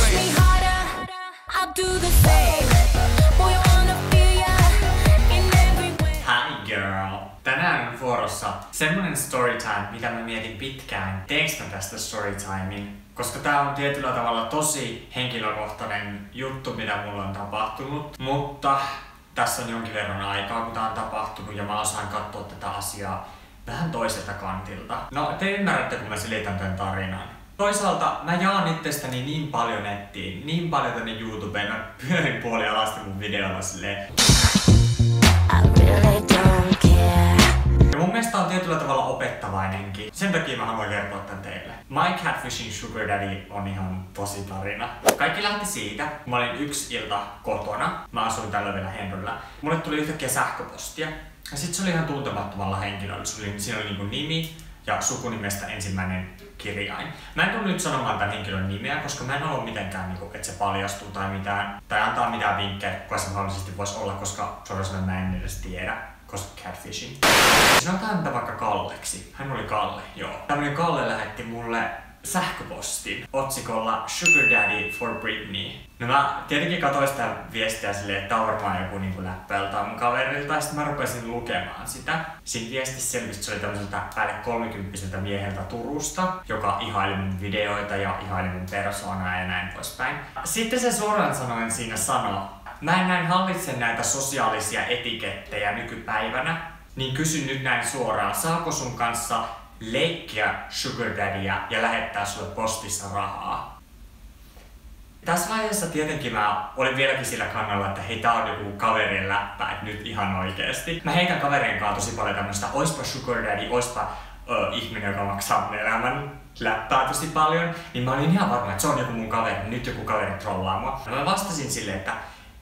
me harder, I'll do the same. Boy, I wanna feel ya in every way. Hi girl! Tänään on vuorossa semmonen storytime, mitä mä mietin pitkään, teenkö mä tästä storytimein. Koska tää on tietyllä tavalla tosi henkilökohtainen juttu, mitä mulla on tapahtunut. Mutta tässä on jonkin verran aikaa, kun tää on tapahtunut ja mä osaan katsoa tätä asiaa vähän toiselta kantilta. No, te ymmärrätte, kun mä selitän tämän tarinan. Toisaalta mä jaan itsestäni niin paljon nettiin, niin paljon tänne YouTubeen, mä pyörin puolialasti mun videolla silleen. I really don't care. Ja mun mielestä on tietyllä tavalla opettavainenkin. Sen takia mä haluan kertoa tän teille. My Catfishing Sugar Daddy on ihan tosi tarina. Kaikki lähti siitä, kun mä olin yksi ilta kotona. Mä asuin tällä vielä Henryllä. Mulle tuli yhtäkkiä sähköpostia. Ja sit se oli ihan tuntemattomalla henkilöllä. Siinä oli niinku nimi ja sukunimestä ensimmäinen kirjain. Mä en tule nyt sanomaan tämän henkilön nimeä, koska mä en halua mitenkään, niinku, että se paljastuu tai mitään. Tai antaa mitään vinkkejä, kuka se mahdollisesti voisi olla, koska suoraan sanoen mä en edes tiedä. Koska catfishing. Sanotaan häntä vaikka Kalleksi. Hän oli Kalle, joo. Tämmönen Kalle lähetti mulle sähköpostin otsikolla Sugar Daddy for Britney. No mä tietenkin katsoin sitä viestiä silleen, että tää on varmaan joku niinku läppäiltä mun kaverilta, ja sit mä rupesin lukemaan sitä. Siinä viestissä selvisi, se oli tämmöseltä päälle 30-vuotiaalta mieheltä Turusta, joka ihaili mun videoita ja ihaili mun persoonaa ja näin poispäin. Sitten se suoraan sanoen siinä sanoi, mä en näin hallitse näitä sosiaalisia etikettejä nykypäivänä, niin kysyn nyt näin suoraan, saako sun kanssa leikkiä Sugar Daddyä ja lähettää sulle postissa rahaa? Tässä vaiheessa tietenkin mä olin vieläkin sillä kannalla, että hei, tää on joku kaverien läppä, että nyt ihan oikeesti. Mä heitän kaverien kanssa tosi paljon tämmöstä oispa Sugar Daddy, oispa ihminen, joka maksaa mun elämän läppää tosi paljon. Niin mä olin ihan varma, että se on joku mun kaveri, nyt joku kaveri trollaa mua. Ja mä vastasin silleen, että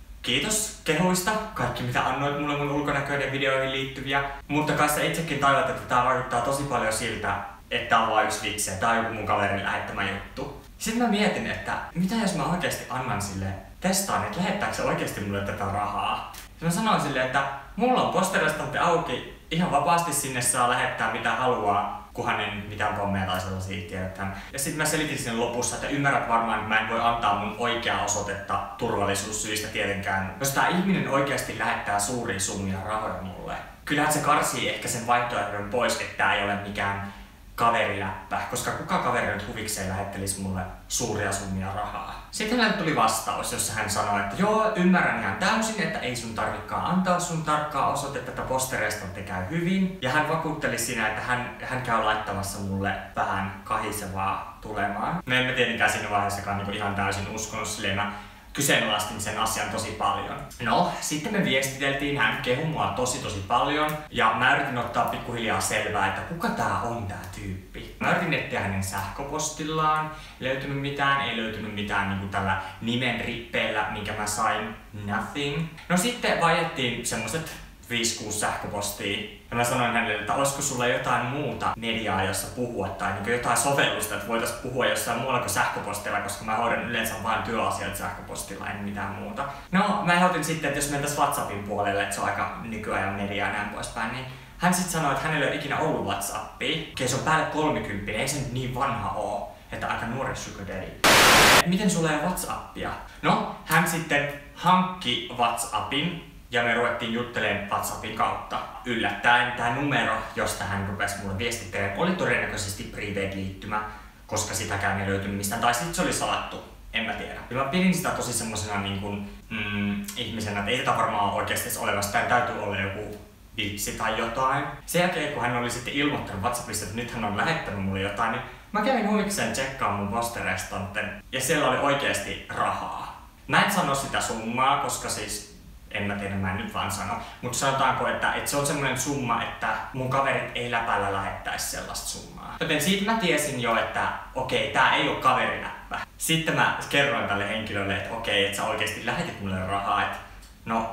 kiitos kehuista, kaikki mitä annoit mulle mun ulkonäköiden videoihin liittyviä. Mutta kai sä itsekin tajuat, että tää vaikuttaa tosi paljon siltä, että tää on vaan yksi vitsi, tää on joku mun kaverin lähettämä juttu. Sitten mä mietin, että mitä jos mä oikeesti annan sille testaan, että lähettääkö se oikeesti mulle tätä rahaa. Sitten mä sanoin silleen, että mulla on posterestantti auki, ihan vapaasti sinne saa lähettää mitä haluaa, kunhan en mitään pommeja tai sellaisia tiedetään. Ja sitten mä selitin sinne lopussa, että ymmärrät varmaan, että mä en voi antaa mun oikeaa osoitetta turvallisuussyistä tietenkään. Jos tää ihminen oikeasti lähettää suuria summia rahoja mulle, kyllähän se karsii ehkä sen vaihtoehdon pois, että tää ei ole mikään kaveriläppä, koska kuka kaveri nyt huvikseen lähettelisi mulle suuria summia rahaa. Sitten hänelle tuli vastaus, jossa hän sanoi, että joo, ymmärrän ihan täysin, että ei sun tarvikaan antaa sun tarkkaa osoitetta, että posterestantti käy hyvin. Ja hän vakuutteli siinä, että hän käy laittamassa mulle vähän kahisevaa tulemaan. Me emme tietenkään siinä vaiheessakaan niin ihan täysin uskonut, silleen mä kyseenalaistin sen asian tosi paljon. No, sitten me viestiteltiin, hän kehui mua tosi paljon ja mä yritin ottaa pikkuhiljaa selvää, että kuka tää on tää tyyppi. Mä yritin etsiä hänen sähköpostillaan, ei löytynyt mitään niin kuin tällä nimen rippeellä, minkä mä sain, nothing. No sitten vaihdettiin semmoset 5-6 sähköpostia. Ja mä sanoin hänelle, että olisiko sulla jotain muuta mediaa, jossa puhua, tai niin jotain sovellusta, että voitais puhua jossain muualla kuin sähköpostilla, koska mä hoidan yleensä vain työasioita sähköpostilla, en mitään muuta. No, mä ehdotin sitten, että jos mentäis WhatsAppin puolelle, että se on aika nykyajan mediaa ja näin poispäin, niin hän sitten sanoi, että hänellä ei ole ikinä ollut WhatsAppia. Okei, se on päälle 30, ei se niin vanha oo, että aika nuori Sugar Daddy. Miten sulla ei ole WhatsAppia? No, hän sitten hankki WhatsAppin. Ja me ruvettiin juttelemaan WhatsAppin kautta. Yllättäen tämä numero, josta hän rupesi mulle viestittelemään, oli todennäköisesti prepaid-liittymä, koska sitäkään ei löytynyt mistään. Tai sitten se oli salattu, en mä tiedä. Ja mä pidin sitä tosi semmosena niin kuin, ihmisenä, että ei tätä varmaan oikeasti edes olemassa. Tämä täytyy olla joku vitsi tai jotain. Sen jälkeen, kun hän oli sitten ilmoittanut WhatsAppissa, että nyt hän on lähettänyt mulle jotain, niin mä kävin huvikseen tsekkaamaan mun posterestanten. Ja siellä oli oikeasti rahaa. Mä en sano sitä summaa, koska siis en mä tiedä, mä en nyt vaan sano. Mutta sanotaanko, että se on semmoinen summa, että mun kaverit ei läpällä lähettäisi sellaista summaa. Joten siitä mä tiesin jo, että okei, tää ei oo kaveriläppä. Sitten mä kerroin tälle henkilölle, että okei, että sä oikeesti lähetit mulle rahaa, että no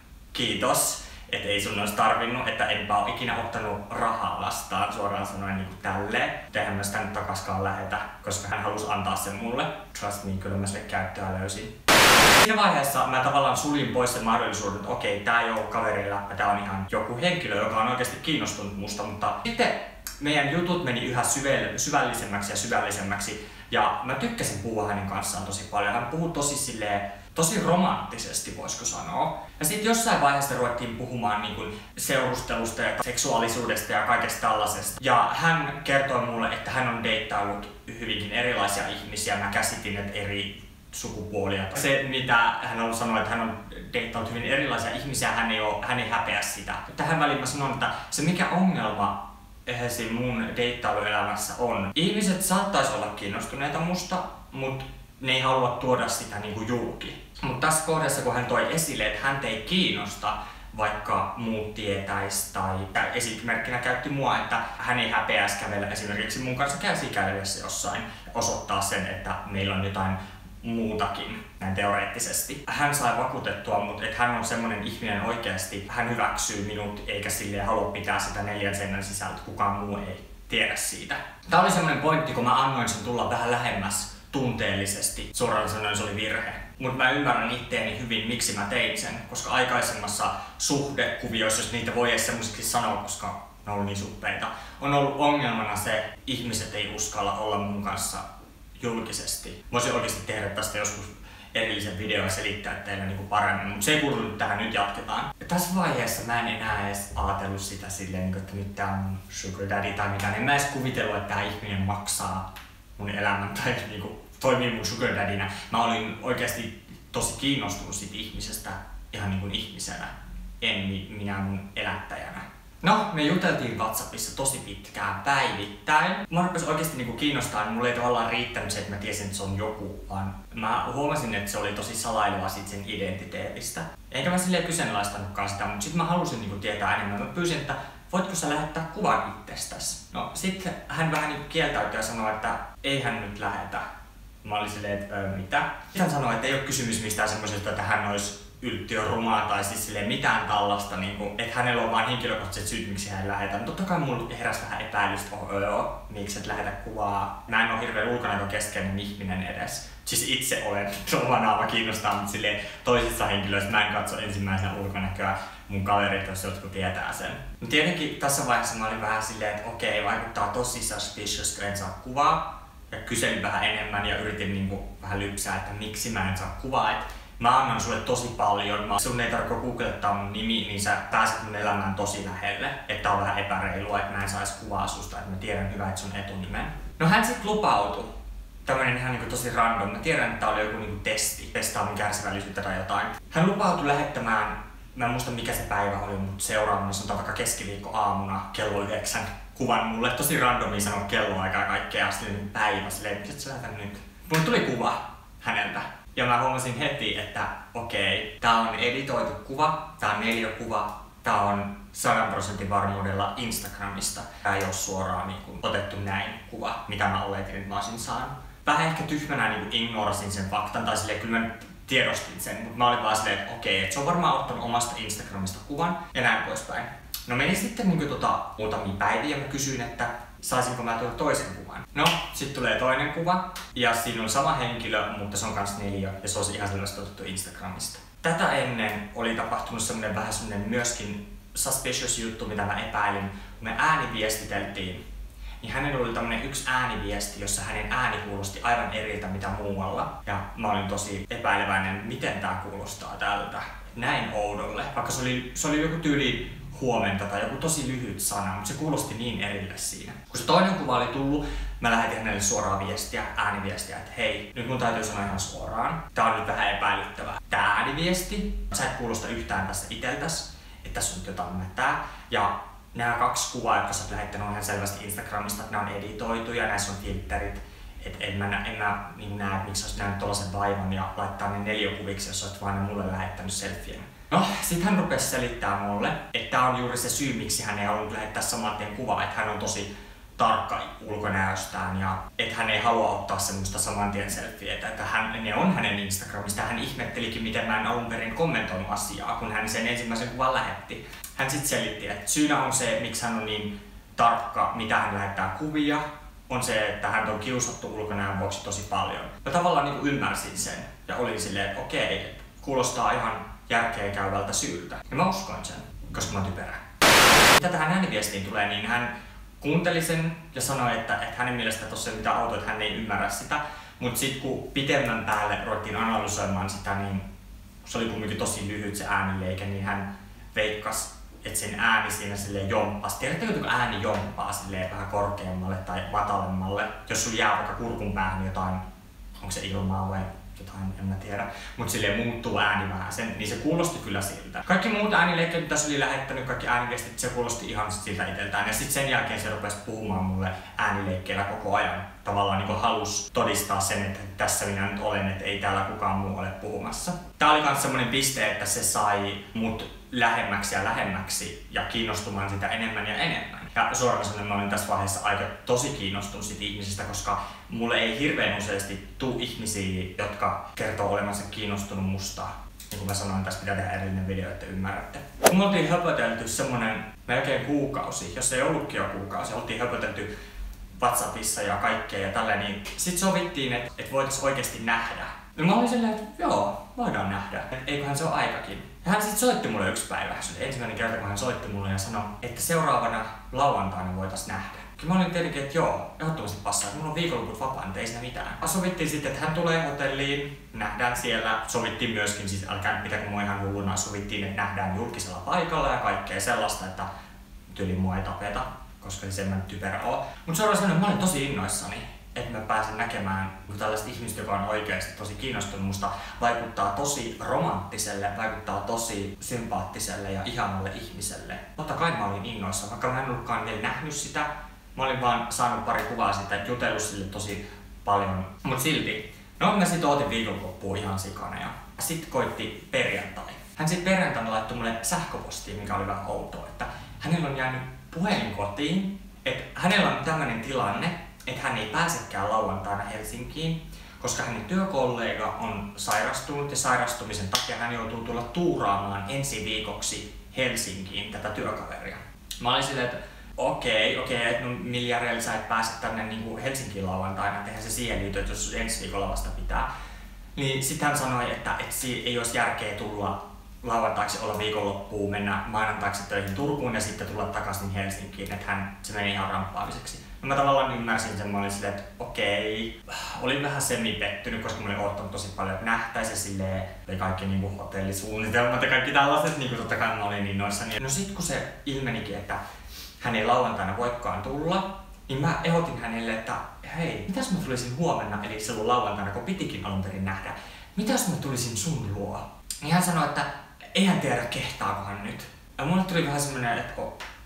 kiitos. Että ei sun olisi tarvinnut, että enpä ole ikinä ottanut rahaa vastaan suoraan sanoen niin kuin tälleen. Eihän mä sitä nyt takaskaan lähetä, koska hän halusi antaa sen mulle. Trust me, kyllä mä sille käyttöä löysin. Siinä vaiheessa mä tavallaan suljin pois sen mahdollisuuden, että okei, tää ei oo kaveriläppä, tää on ihan joku henkilö, joka on oikeasti kiinnostunut musta, mutta sitten meidän jutut meni yhä syvällisemmäksi ja syvällisemmäksi. Ja mä tykkäsin puhua hänen kanssaan tosi paljon. Hän puhui tosi romanttisesti, voisiko sanoa. Ja sitten jossain vaiheessa ruvettiin puhumaan niin kuin seurustelusta ja seksuaalisuudesta ja kaikesta tällaisesta. Ja hän kertoi mulle, että hän on deittaillut hyvinkin erilaisia ihmisiä. Mä käsitin, että eri sukupuolia. Se, mitä hän on sanonut, että hän on deittaillut hyvin erilaisia ihmisiä, hän ei häpeä sitä. Tähän väliin mä sanon, että se mikä ongelma siinä mun deittailuelämässä on. Ihmiset saattaisi olla kiinnostuneita musta, mutta ne ei halua tuoda sitä niinku julki. Mutta tässä kohdassa, kun hän toi esille, että häntä ei kiinnosta, vaikka muut tietäis, tai esimerkkinä käytti mua, että hän ei häpeäisi kävellä esimerkiksi mun kanssa käsikädessä jossain, osoittaa sen, että meillä on jotain muutakin, näin teoreettisesti. Hän sai vakuutettua mut, että hän on semmonen ihminen oikeasti, hän hyväksyy minut eikä silleen halua pitää sitä 4 seinän sisältä, että kukaan muu ei tiedä siitä. Tää oli semmonen pointti, kun mä annoin sen tulla vähän lähemmäs tunteellisesti. Suoraan sanoen se oli virhe. Mut mä ymmärrän itteeni hyvin, miksi mä tein sen, koska aikaisemmassa suhdekuvioissa, jos niitä voi edes semmoisiksi sanoa, koska ne on ollut niin suppeita, on ollut ongelmana se, ihmiset ei uskalla olla mun kanssa julkisesti. Mä voisin oikeasti tehdä tästä joskus erillisen videon ja selittää teille niinku paremmin, mutta se ei kuulu nyt tähän, nyt jatketaan. Ja tässä vaiheessa mä en enää edes ajatellut sitä silleen, että nyt tää on sugar daddy tai mitään. En mä edes kuvitellut, että tää ihminen maksaa mun elämän tai niinku toimii mun sugar daddynä. Mä olin oikeasti tosi kiinnostunut siitä ihmisestä ihan niinku ihmisenä, en minä mun elättäjänä. No, me juteltiin WhatsAppissa tosi pitkään päivittäin. Mä rupesin oikeesti niinku kiinnostaa, niin mulla ei tavallaan riittänyt se, että mä tiesin, että se on joku, vaan mä huomasin, että se oli tosi salailua sit sen identiteetistä. Enkä mä silleen kyseenalaistanutkaan sitä, mutta sit mä halusin niinku tietää enemmän. Mä pyysin, että voitko sä lähettää kuvan itsestäsi? No sitten hän vähän niinku kieltäytyi ja sanoi, että ei hän nyt lähetä. Mä olin silleen, että mitä? Sitten hän sanoi, että ei ole kysymys mistään semmosesta, että hän olisi yltiörumaa tai siis silleen mitään tällaista, niinku, että hänellä on vain henkilökohtaiset syyt, miksi hän ei lähetä. No totta kai mulla heräsi vähän epäilystä, miksi et lähetä kuvaa. Mä en oo hirveen ulkonäkökeskeinen ihminen edes. Siis itse olen, oma naama kiinnostaa, mutta silleen toisissa henkilöissä mä en katso ensimmäisenä ulkonäköä. Mun kaverit, jos jotkut tietää sen. No tietenkin tässä vaiheessa mä olin vähän silleen, että okei, vaikuttaa tosi suspicious, kun en saa kuvaa. Ja kyselin vähän enemmän ja yritin niinku vähän lypsää, että miksi mä en saa kuvaa. Et mä annan sulle tosi paljon. Sun ei tarvitse googlettaa mun nimi, niin sä pääset mun elämään tosi lähelle. Että on vähän epäreilua, että mä en sais kuvaa susta, että mä tiedän hyvä, että sun etunimen. No hän sit lupautui. Tämmönen ihan niinku tosi random. Mä tiedän, että tää oli joku niinku testi. Testaa mun kärsivällisyyttä tai jotain. Hän lupautui lähettämään, mä en muista mikä se päivä oli, mutta seuraavana, sanotaan vaikka keskiviikkoaamuna kello 9 kuvan mulle. Tosi randomia sanoa kelloaikaa ja kaikkea ja sitten päivä silleen, mitä sä lähetän nyt? Mulle tuli kuva häneltä. Ja mä huomasin heti, että okei, tää on editoitu kuva, tää on 4-kuva, tää on 100% varmuudella Instagramista. Tää ei oo suoraan niin kuin otettu näin kuva, mitä mä oletin, että mä olisin saanut. Vähän ehkä tyhmänä niin ignorasin sen faktan, tai silleen kyllä mä tiedostin sen, mutta mä olin vaan silleen, että okei, että se on varmaan ottanut omasta Instagramista kuvan ja näin poispäin. No meni sitten niin kuin muutamia päiviä ja mä kysyin, että saisinko mä tuoda toisen kuvan. No, sit tulee toinen kuva ja siinä on sama henkilö, mutta se on kans 4 ja se on ihan selvästi otettu Instagramista. Tätä ennen oli tapahtunut semmonen vähän semmonen myöskin suspicious juttu, mitä mä epäilin. Kun me ääniviestiteltiin, niin hänellä oli tämmönen yksi ääniviesti, jossa hänen ääni kuulosti aivan eriltä mitä muualla. Ja mä olin tosi epäileväinen, miten tää kuulostaa tältä. Näin oudolle. Vaikka se oli joku tyyli huomenta tai joku tosi lyhyt sana, mutta se kuulosti niin erille siinä. Kun se toinen kuva oli tullut, mä lähetin hänelle suoraan ääniviestiä, että hei, nyt mun täytyy sanoa ihan suoraan. Tää on nyt vähän epäilyttävää. Tää ääniviesti, sä et kuulosta yhtään tässä iteltäs, että tässä on nyt jotain mätää. Ja nämä 2 kuvaa, jotka sä oot lähettänyt, on ihan selvästi Instagramista, että ne on editoitu ja näissä on filterit. Että en mä niin näe, miksi olisit nähnyt tollasen vaivan ja laittaa ne 4 kuviksi, jos olet vaan ne mulle lähettänyt selfien. No, sit hän rupesi selittää mulle, että tää on juuri se syy, miksi hän ei halunnut lähettää saman tien kuvaa, että hän on tosi tarkka ulkonäöstään ja että hän ei halua ottaa semmoista saman tien selfietä, että ne on hänen Instagramista. Hän ihmettelikin, miten mä en alun perin kommentoinut asiaa, kun hän sen ensimmäisen kuvan lähetti. Hän sit selitti, että syynä on se, miksi hän on niin tarkka, mitä hän lähettää kuvia, on se, että hän on kiusattu ulkonäön vuoksi tosi paljon. Mä tavallaan niin kuin ymmärsin sen ja olin silleen, että okei, kuulostaa ihan järkeä käyvältä syyltä. Ja mä uskoin sen, koska mä oon typerä. Mitä tähän ääniviestiin tulee, niin hän kuunteli sen ja sanoi, että hänen mielestä tossa ei mitään autoa, että hän ei ymmärrä sitä. Mutta sitten kun pitemmän päälle ruvettiin analysoimaan sitä, niin se oli kuitenkin tosi lyhyt se äänileikä, niin hän veikkasi, että sen ääni siinä silleen jomppasi. Tiedättekö, kun ääni jomppaa silleen vähän korkeammalle tai matalemmalle? Jos sun jää vaikka kurkun päähän jotain, onko se ilmaa vai jotain, en mä tiedä. Mut silleen muuttuu ääni vähän sen, niin se kuulosti kyllä siltä. Kaikki muut äänileikkeet, mitä se oli lähettänyt, kaikki ääniviestit, se kuulosti ihan siltä itseltään. Ja sitten sen jälkeen se rupesi puhumaan mulle äänileikkeellä koko ajan. Tavallaan niin halusi todistaa sen, että tässä minä nyt olen, että ei täällä kukaan muu ole puhumassa. Tää oli myös semmonen piste, että se sai mut lähemmäksi ja lähemmäksi ja kiinnostumaan sitä enemmän ja enemmän. Ja suoraan sanoen mä olin tässä vaiheessa aika tosi kiinnostunut siitä ihmisistä, koska mulle ei hirveän useasti tuu ihmisiä, jotka kertoo olevansa kiinnostunut musta. Niin kuin mä sanoin, tässä pitää tehdä erillinen video, että ymmärrätte. Kun me oltiin höpötelty semmonen melkein kuukausi, jos ei ollutkin jo kuukausi, oltiin höpötelty WhatsAppissa ja kaikkea ja tälleen, niin sit sovittiin, että voitais oikeesti nähdä. Ja mä olin silleen, että joo, voidaan nähdä. Eiköhän se ole aikakin. Ja hän sitten soitti mulle yksi päivä. Se oli ensimmäinen kerta, kun hän soitti mulle ja sanoi, että seuraavana lauantaina voitais nähdä. Ja mä olin tietenkin, että joo, ehdottomasti passaa, että mulla on viikonloput vapaa, niin ei siinä mitään. Sovittiin sitten, että hän tulee hotelliin, nähdään siellä. Sovittiin myöskin, siis älkää pitäkö mua ihan hulluna, sovittiin, että nähdään julkisella paikalla ja kaikkea sellaista, että tyyli mua ei tapeta, koska se en mä typerä oo. Mut suoraan sanoen, mä olin tosi innoissani, että mä pääsen näkemään tällaista ihmistä, joka on oikeasti tosi kiinnostunut musta, vaikuttaa tosi romanttiselle, vaikuttaa tosi sympaattiselle ja ihanalle ihmiselle. Totta kai mä olin innoissa, vaikka mä en ollutkaan vielä nähnyt sitä. Mä olin vaan saanut pari kuvaa sitä, jutellut sille tosi paljon. Mut silti, no mä sit ootin viikonloppuun ihan sikana ja sit koitti perjantai. Hän sit perjantaina laittoi mulle sähköpostiin, mikä oli vähän outoa, että hänellä on jäänyt puhelin kotiin, että hänellä on tämmönen tilanne, että hän ei pääsekään lauantaina Helsinkiin, koska hänen työkollega on sairastunut ja sairastumisen takia hän joutuu tulla tuuraamaan ensi viikoksi Helsinkiin tätä työkaveria. Mä olin silleen, että okei, no miljardilla sä et pääse tänne niin Helsinkiin lauantaina, eihän se siihen liity, että jos ensi viikolla vasta pitää. Niin sit hän sanoi, että ei olisi järkeä tulla lauantaiksi olla viikonloppuun, mennä maanantaiksi töihin Turkuun ja sitten tulla takaisin Helsinkiin, että se meni ihan ramppaamiseksi. No mä tavallaan ymmärsin sen, mä olin silleen, että okei. Olin vähän semi-pettynyt, koska mä olin odottanut tosi paljon, että nähtäisi silleen, oli kaikki niinku hotellisuunnitelmat ja kaikki tällaiset, niinku totta kai mä olin innoissani. No sit kun se ilmenikin, että hän ei lauantaina voikaan tulla, niin mä ehdotin hänelle, että hei, mitäs mä tulisin huomenna, eli silloin lauantaina, kun pitikin alun perin nähdä, mitäs mä tulisin sun luo? Niin hän sanoi, että ei hän tiedä kehtaakohan nyt. Ja mulle tuli vähän semmonen, että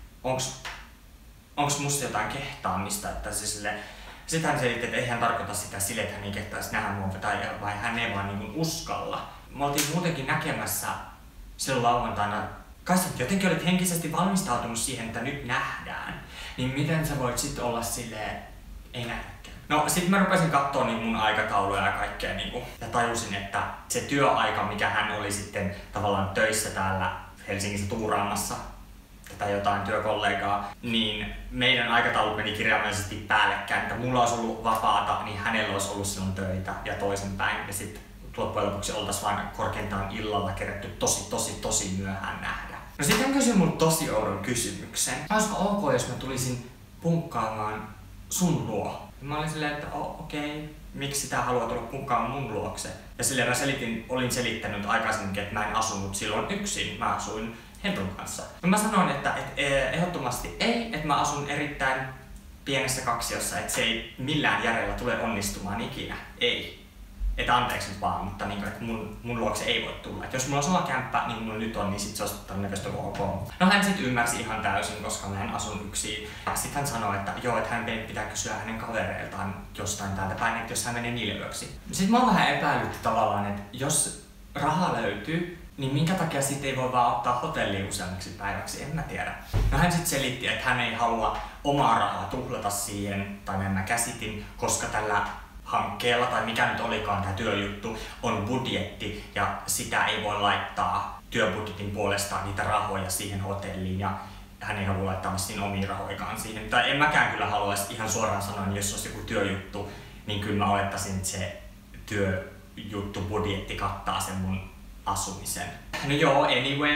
onks musta jotain kehtaamista, että se sille. Sitten hän selitti, että ei hän tarkoita sitä sille, että hän ei kehtaisi nähdä mua vai hän ei vaan niin uskalla. Me oltiin muutenkin näkemässä silloin lauantaina. Kai sä jotenkin olit henkisesti valmistautunut siihen, että nyt nähdään. Niin miten sä voit sit olla silleen, ei nähdäkään. No sit mä rupesin kattoo niin mun aikatauluja ja kaikkea niinku. Ja tajusin, että se työaika, mikä hän oli sitten tavallaan töissä täällä Helsingissä tuuraamassa tai jotain työkollegaa, niin meidän aikataulut meni kirjaimellisesti päällekkäin. Että mulla olisi ollut vapaata, niin hänellä olisi ollut silloin töitä ja toisinpäin. Ja sit loppujen lopuksi oltais vain korkeintaan illalla kerätty tosi myöhään nähdä. No sit hän kysyi mun tosi oudon kysymyksen. Olisiko ok, jos mä tulisin punkkaamaan sun luo? Ja mä olin silleen, että okei, miksi sitä haluaa tulla punkkaamaan mun luokse? Ja silleen mä olin selittänyt aikaisemminkin, että mä en asunut silloin yksin, mä asuin Henrun kanssa. No mä sanoin, että ehdottomasti ei, että mä asun erittäin pienessä kaksiossa, että se ei millään järjellä tule onnistumaan ikinä. Ei. Että anteeksi nyt vaan, mutta niin, että mun luokse ei voi tulla. Et jos mulla on sama kämppä, niin kuin mulla nyt on, niin sit se olisi todennäköisesti ok. No hän sit ymmärsi ihan täysin, koska mä en asun yksin. Sitten hän sanoi, että joo, että hän pitää kysyä hänen kavereiltaan jostain täältä päin, että jos hän menee niille yöksi. Sitten mä oon vähän epäillyt tavallaan, että jos raha löytyy, niin minkä takia sit ei voi vaan ottaa hotellia useammaksi päiväksi, en mä tiedä. No hän sit selitti, että hän ei halua omaa rahaa tuhlata siihen, tai näin mä käsitin, koska tällä hankkeella tai mikä nyt olikaan tämä työjuttu on budjetti ja sitä ei voi laittaa työbudjetin puolesta niitä rahoja siihen hotelliin ja hän ei halua laittaa siinä omia rahoikaan siihen. Tai en mäkään kyllä haluaisi ihan suoraan sanoa, niin jos olisi joku työjuttu, niin kyllä mä olettaisin, että se työjuttu budjetti kattaa sen mun asumisen. No joo, anyway.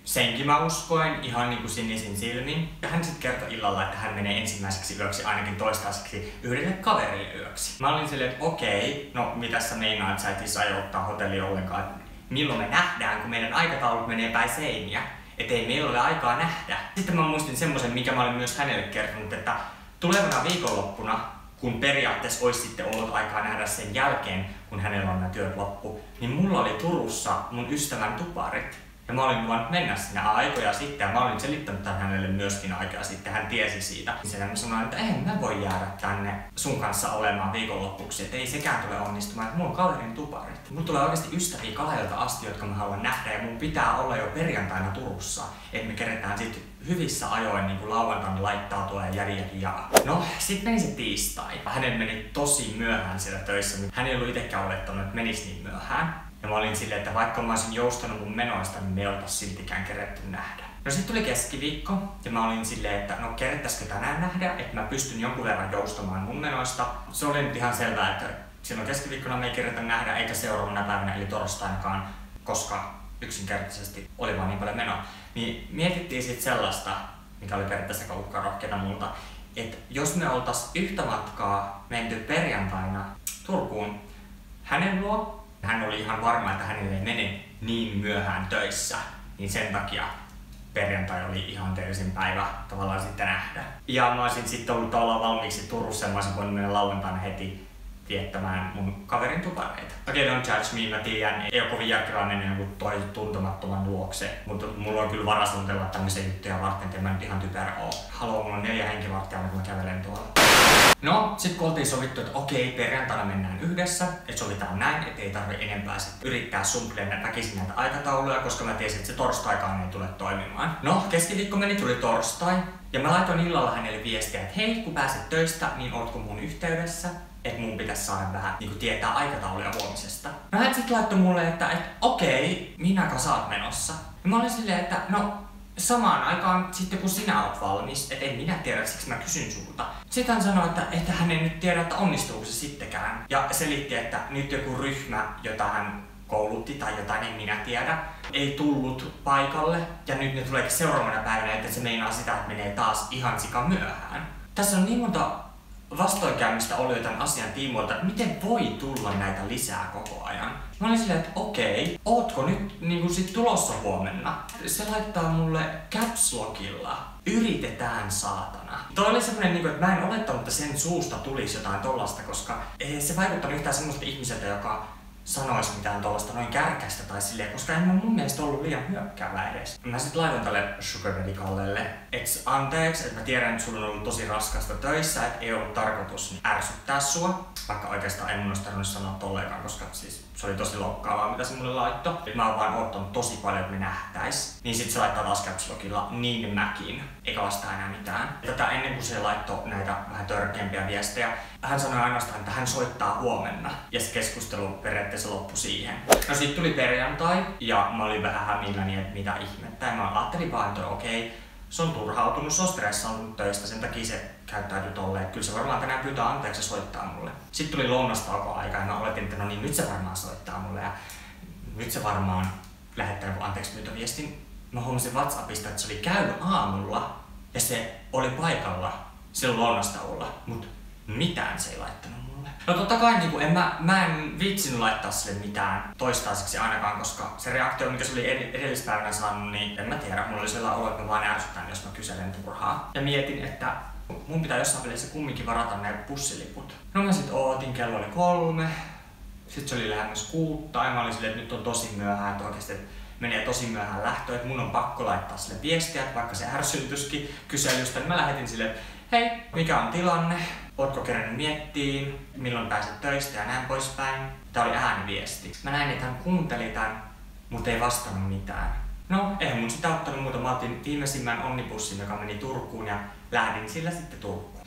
senkin mä uskoin ihan niinku sinisin silmin. Ja hän sitten kertoi illalla, että hän menee ensimmäiseksi yöksi ainakin toistaiseksi yhdelle kaverille yöksi. Mä olin silleen, että okei, no mitä sä meinaat, että sä et siis ajoittaa hotellia ollenkaan. Milloin me nähdään, kun meidän aikataulut menee päin seiniä. Et ei meillä ole aikaa nähdä. Sitten mä muistin semmoisen, mikä mä olin myös hänelle kertonut, että tulevana viikonloppuna, kun periaatteessa olisi sitten ollut aikaa nähdä sen jälkeen, kun hänellä on nämä työt loppu, niin mulla oli Turussa mun ystävän tuparit. Ja mä olin luvannut mennä sinne aikoja sitten ja mä olin selittänyt tämän hänelle myöskin aikaa sitten. Hän tiesi siitä. Sitten mä sanoin, että en mä voi jäädä tänne sun kanssa olemaan viikonloppuksi, että ei sekään tule onnistumaan, että mulla on kaverin tuparit. Mulla tulee oikeasti ystäviä Kaleilta asti, jotka mä haluan nähdä ja mun pitää olla jo perjantaina Turussa, että me keretään sitten hyvissä ajoin niin kuin lauantaina laittautua ja jää. No, sit meni se tiistai. Hänen meni tosi myöhään siellä töissä. Hän ei ollut itsekään olettanut, että menisi niin myöhään. Ja mä olin silleen, että vaikka mä olisin joustanut mun menoista, niin me ei oltais siltikään keretty nähdä. No sit tuli keskiviikko ja mä olin silleen, että no kerettäisikö tänään nähdä, että mä pystyn jonkun verran joustamaan mun menoista. Se oli nyt ihan selvää, että silloin keskiviikkona me ei keretä nähdä eikä seuraavana päivänä eli torstainakaan, koska yksinkertaisesti oli vaan niin paljon menoa. Niin mietittiin sit sellaista, mikä oli periaatteessa kaukkaa rohkeita multa, että jos me oltais yhtä matkaa menty perjantaina Turkuun hänen luo, hän oli ihan varma, että hänelle ei mene niin myöhään töissä, niin sen takia perjantai oli ihan teellisin päivä tavallaan sitten nähdä. Ja mä olisin sitten ollut tavallaan valmiiksi Turussa ja mä olisin voinut mennä lauantaina heti viettämään mun kaverin tupareita. Okei, don't judge me, mä tiedän, ei ole kovin järkeväinen joku toi tuntemattoman luokse, mutta mulla on kyllä varaa suunnitella tämmöisiä juttuja varten, että mä nyt ihan typerä oo. Haloo, mulla on 4 henkivarttia, kun mä kävelen tuolla. No, sit kun oltiin sovittu, että okei, perjantaina mennään yhdessä, että sovitaan näin, ettei tarvi enempää sit yrittää sumplia väkisin näitä aikatauluja, koska mä tiesin, että se torstaikaan ei tule toimimaan. No, keskiviikko tuli torstai, ja mä laitoin illalla hänelle viestiä, että hei, kun pääset töistä, niin ootko mun yhteydessä? Että mun pitäisi saada vähän niin tietää aikatauluja huomisesta. No hän sit laittoi mulle, että okei, minäkö sä oot menossa? Ja mä olin silleen, että no samaan aikaan sitten kun sinä oot valmis, et en minä tiedä, siksi mä kysyn sulta. Sitten hän sanoi, että hän ei nyt tiedä, että onnistuuko se sittenkään. Ja selitti, että nyt joku ryhmä, jota hän koulutti tai jotain en minä tiedä, ei tullut paikalle. Ja nyt ne tuleekin seuraavana päivänä, että se meinaa sitä, että menee taas ihan sika myöhään. Tässä on niin monta vastoinkäymistä oli tämän asian tiimoilta, että miten voi tulla näitä lisää koko ajan. Mä olin silleen, että okei, ootko nyt niin sit tulossa huomenna? Se laittaa mulle caps lockilla. Yritetään saatana. Toi oli semmonen, että mä en olettanut, että sen suusta tulisi jotain tollasta, koska ei se vaikuttanut yhtään semmoista ihmiseltä, joka sanoisi mitään tollasta noin kärkästä tai silleen, koska en mä mun mielestä ollut liian hyökkäävä edes. Mä sit laitoin tälle Sugar Daddy Kallelle, et anteeksi, että mä tiedän, että sulla on ollut tosi raskasta töissä, et ei ollut tarkoitus ärsyttää sua. Vaikka oikeastaan en mun olisi tarvinnut sanoa tollekaan, koska siis se oli tosi loukkaavaa, mitä se mulle laittoi. Mä oon vaan odottanut tosi paljon, että me nähtäis. Niin sit se laittaa taas caps lockilla niin mäkin, eikä vastaa enää mitään. Tätä ennen kuin se laittoi näitä vähän törkeämpiä viestejä, hän sanoi ainoastaan, että hän soittaa huomenna. Ja se keskustelu periaatteessa loppui siihen. No sit tuli perjantai ja mä olin vähän hämilläni, että mitä ihmettä. Ja mä ajattelin vaan, että okei, se on turhautunut, se on stressannut töistä, sen takia se käyttäytyi tolleen. Kyllä se varmaan tänään pyytää anteeksi ja soittaa mulle. Sitten tuli lounastauko-aika ja mä oletin, että no niin, nyt se varmaan soittaa mulle ja nyt se varmaan lähettää joku anteeksipyyntöviestin. Mä huomasin WhatsAppista, että se oli käynyt aamulla ja se oli paikalla silloin lounastauolla, mut mitään se ei laittanut mulle. No totta kai mä en viitsinyt laittaa sille mitään toistaiseksi ainakaan, koska se reaktio, mikä se oli edellispäivänä saanut, niin en mä tiedä. Mulla oli sellainen olo, että mä vaan ärsytän, jos mä kyselen turhaa. Ja mietin, että mun pitää jossain välissä kumminkin varata ne bussiliput. No mä sit ootin, kello oli 3. Sitten se oli lähemmäs 6. Ja mä olin silleen, että nyt on tosi myöhään, että oikeesti menee tosi myöhään lähtöön, että mun on pakko laittaa sille viestiä, että vaikka se ärsyntyisikin kyselystä, niin mä lähetin sille, että hei, mikä on tilanne? Ootko kerännyt miettiin, milloin pääset töistä ja näin poispäin. Tää oli ääniviesti. Mä näin, että hän kuunteli tän, mutta ei vastannut mitään. No, eihän mun sitä ottanut muuta. Mä otin viimeisimmän onnibussin, joka meni Turkuun ja lähdin sillä sitten Turkuun.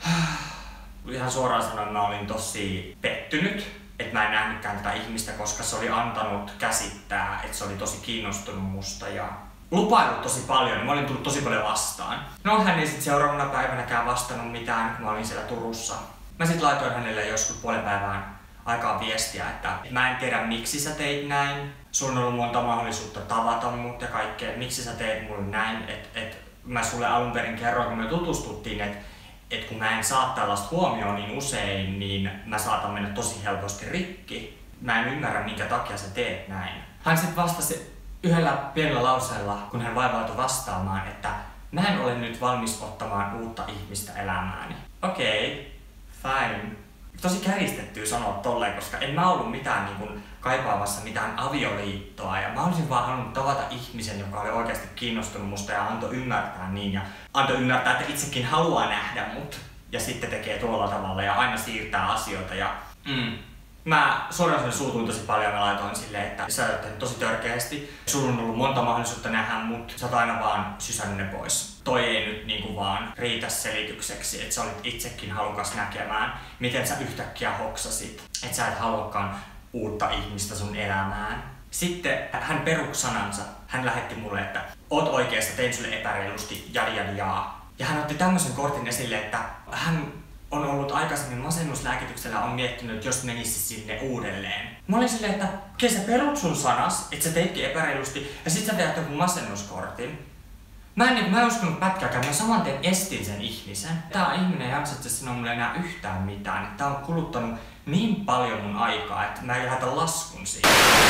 Ihan suoraan sanoen mä olin tosi pettynyt, että mä en nähnytkään tätä ihmistä, koska se oli antanut käsittää, että se oli tosi kiinnostunut musta ja lupaillut tosi paljon, niin mä olin tullut tosi paljon vastaan. No hän ei sit seuraavana päivänäkään vastannut mitään, kun mä olin siellä Turussa. Mä sit laitoin hänelle joskus puolen päivään aikaa viestiä, että mä en tiedä miksi sä teit näin. Sun on ollut monta mahdollisuutta tavata mut ja kaikkea. Miksi sä teit mulle näin? Mä sulle alun perin kerroin, kun me tutustuttiin, että kun mä en saa tällaista huomioon niin usein, niin mä saatan mennä tosi helposti rikki. Mä en ymmärrä, minkä takia sä teet näin. Hän sitten vastasi yhdellä pienellä lauseella, kun hän vaivautui vastaamaan, että mä en ole nyt valmis ottamaan uutta ihmistä elämääni. Okei, fine. Tosi kärjistettyä sanoa tolleen, koska en mä ollut mitään niin kuin kaipaamassa mitään avioliittoa ja mä olisin vaan halunnut tavata ihmisen, joka oli oikeasti kiinnostunut musta ja antoi ymmärtää niin ja antoi ymmärtää, että itsekin haluaa nähdä mut ja sitten tekee tuolla tavalla ja aina siirtää asioita ja mä suoraan suutuin tosi paljon, mä laitoin silleen, että sä oot tehnyt tosi törkeästi. Sulla on ollut monta mahdollisuutta nähdä mut, sä oot aina vaan sysännyt ne pois. Toi ei nyt niinku vaan riitä selitykseksi, että sä olit itsekin halukas näkemään, miten sä yhtäkkiä hoksasit, että sä et haluakaan uutta ihmistä sun elämään. Sitten hän peruksi sanansa, hän lähetti mulle, että oot oikeassa, tein sulle epäreilusti, jaa. Ja hän otti tämmöisen kortin esille, että hän on ollut aikaisemmin masennuslääkityksellä, on miettinyt, että jos menisi sinne uudelleen. Mä olin silleen, että okei, sä perut sun sanas, että sä teitkin epäreilusti, ja sit sä teet joku masennuskortin. Mä en uskonut pätkääkään, mä saman tien estin sen ihmisen. Tää ihminen ei jaksa sanoa mulle enää yhtään mitään. Tää on kuluttanut niin paljon mun aikaa, että mä en lähetä laskun siitä.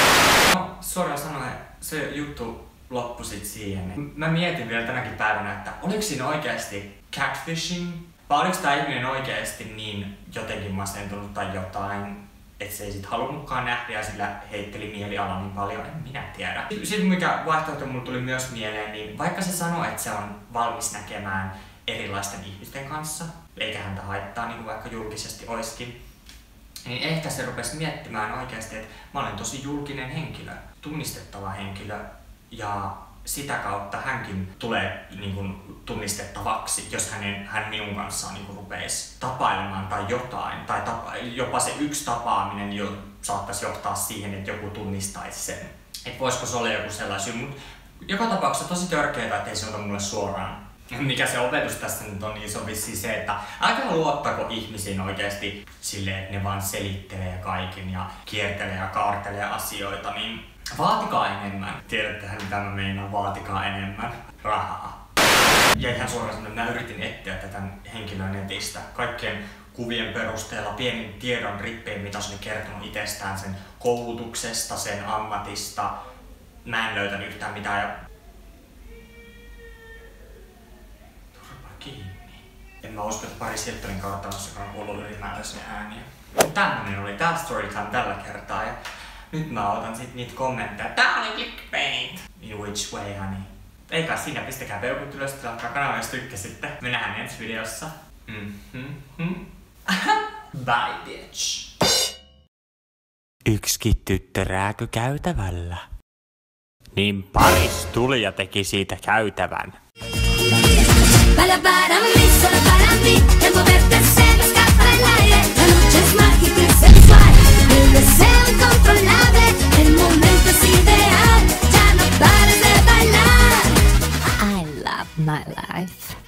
No, suoraan sanoen, se juttu loppui sit siihen. Mä mietin vielä tänäkin päivänä, että oliko siinä oikeasti catfishing? Vai oliko tää ihminen oikeesti niin jotenkin masentunut tai jotain, että se ei sit halunnutkaan nähdä ja sillä heitteli mieliala niin paljon, en minä tiedä. Sitten mikä vaihtoehto mulle tuli myös mieleen, niin vaikka se sanoo, että se on valmis näkemään erilaisten ihmisten kanssa, eikä häntä haittaa niin kuin vaikka julkisesti oiskin, niin ehkä se rupesi miettimään oikeasti, että mä olen tosi julkinen henkilö, tunnistettava henkilö ja sitä kautta hänkin tulee niin kuin tunnistettavaksi, jos hän minun kanssaan niin kuin rupeisi tapailemaan tai jotain. Tai jopa se yksi tapaaminen jo saattaisi johtaa siihen, että joku tunnistaisi sen. Että voisiko se olla joku sellainen, mutta joka tapauksessa tosi törkeää, ettei se ota mulle suoraan. Mikä se opetus tässä nyt on, niin se on vissiin se, että älkää luottako ihmisiin oikeasti silleen, että ne vaan selittelee kaiken ja kiertelee ja kaartelee asioita, niin vaatikaa enemmän. Tiedättehän mitä mä meinaan, vaatikaa enemmän rahaa. Ja ihan suoraan sanoen, mä yritin etsiä tätä henkilöä netistä. Kaikkien kuvien perusteella pienin tiedon rippeen, mitä se oli kertonut itsestään, sen koulutuksesta, sen ammatista. Mä en löytänyt yhtään mitään ja turpa kiinni. En mä usko, että Paris Hiltonin kartanossa on kuullut ylimääräisiä ääniä. Tämmönen oli tää storytime tällä kertaa. Ja nyt mä otan sit niitä kommentteja. Tää oli clickbait! In which way, honey? Eikä siinä, pistäkää peukut ylös, tilatkaa kanava, jos tykkäsitte. Me nähdään ensi videossa. Bye, bitch! Yksikin tyttö rääkö käytävällä. Niin Paris tuli ja teki siitä käytävän. Balla para mí, solo para mí, el moverte se me escapa el aire. La noche es mágica y sensual, el deseo incontrolable, el momento es ideal, ya no pares de bailar. I love my life.